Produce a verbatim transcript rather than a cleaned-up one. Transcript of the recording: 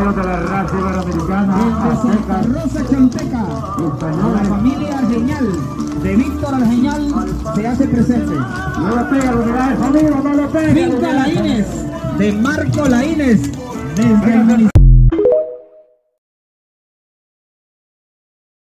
miembros de la raza iberoamericana. Desde Santa Rosa Chanteca, la familia Argeñal de Víctor Argeñal se hace presente. No lo pega, lo mira, amigo, no lo pega. Finca Laínez de Marco Laínez desde el municipio.